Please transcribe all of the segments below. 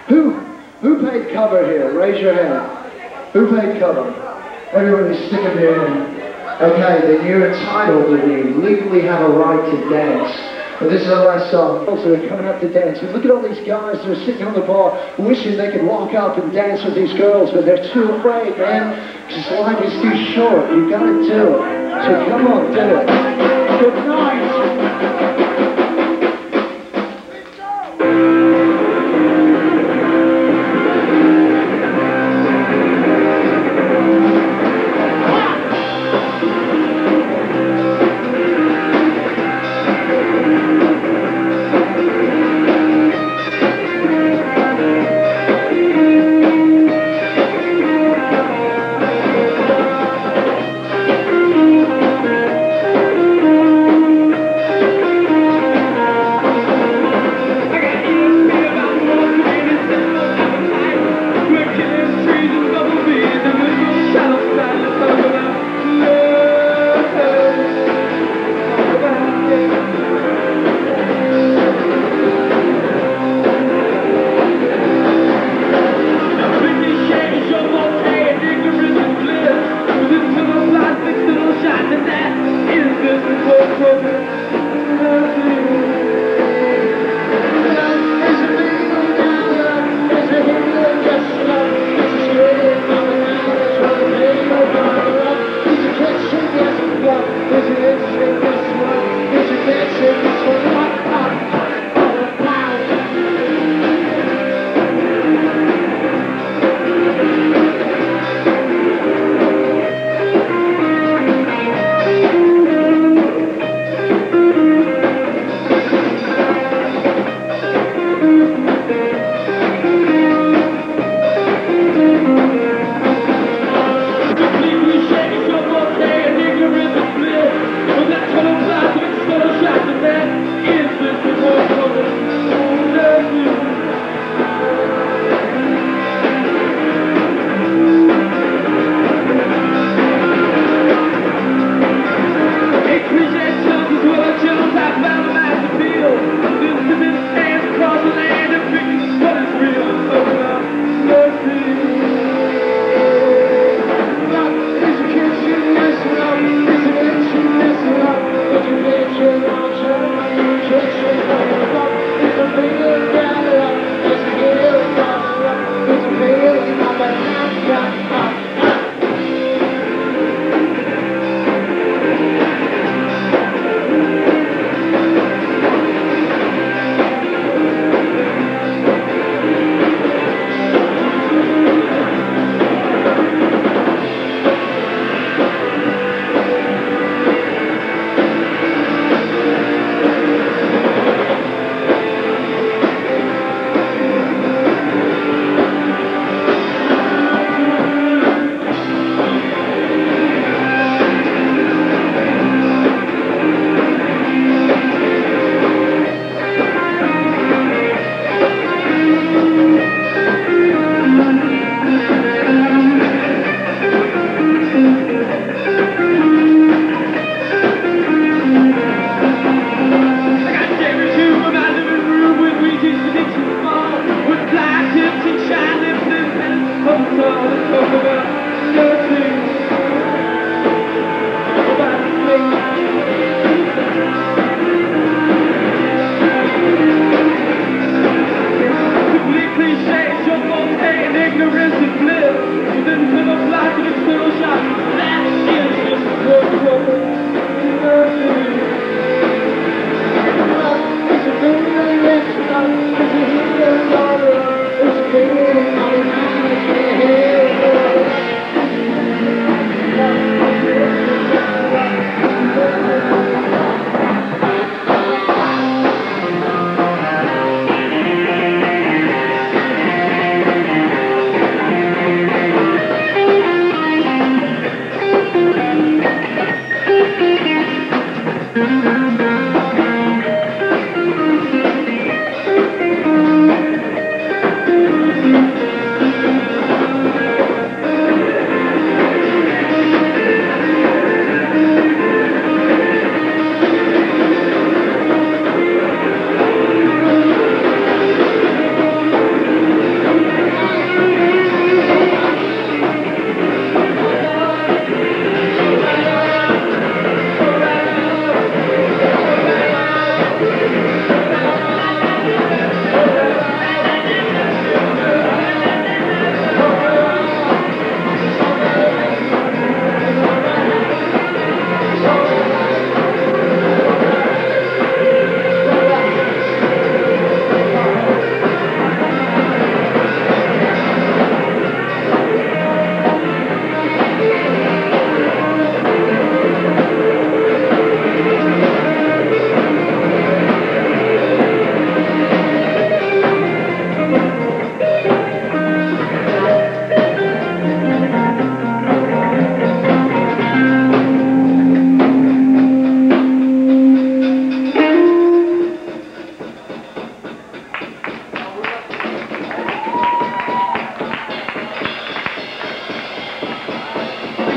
Who paid cover here? Raise your hand. Who paid cover? Everybody's sticking their hand. Okay, then you're entitled and you legally have a right to dance. But this is our last song. Also, they're coming up to dance. And look at all these guys that are sitting on the bar wishing they could walk up and dance with these girls, but they're too afraid, man. Because life is too short. You gotta do it. So come on, do it. Good night.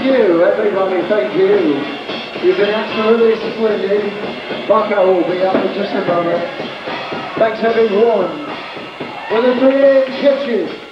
you, everybody, thank you. You've been absolutely splendid. Bucko will be up in just a moment. Thanks everyone. With the 3 AM kitchen.